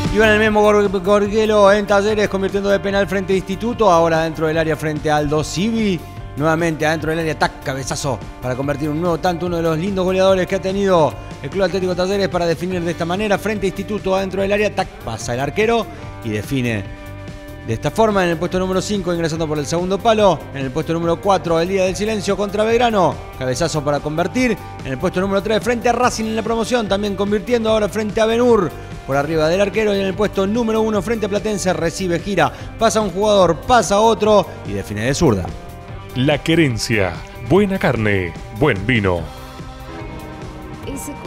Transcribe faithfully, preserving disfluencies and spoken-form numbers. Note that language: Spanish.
Iba en el mismo Gorguelo en Talleres, convirtiendo de penal frente a Instituto. Ahora dentro del área frente a Aldo Civi. Nuevamente adentro del área, tac, cabezazo para convertir un nuevo tanto. Uno de los lindos goleadores que ha tenido el Club Atlético Talleres para definir de esta manera. Frente a Instituto adentro del área, tac, pasa el arquero y define de esta forma en el puesto número cinco, ingresando por el segundo palo. En el puesto número cuatro, el Día del Silencio contra Belgrano. Cabezazo para convertir. En el puesto número tres, frente a Racing en la promoción, también convirtiendo. Ahora frente a Ben-Hur, por arriba del arquero. Y en el puesto número uno, frente a Platense, recibe, gira. Pasa un jugador, pasa otro y define de zurda. La Querencia. Buena carne, buen vino. Ese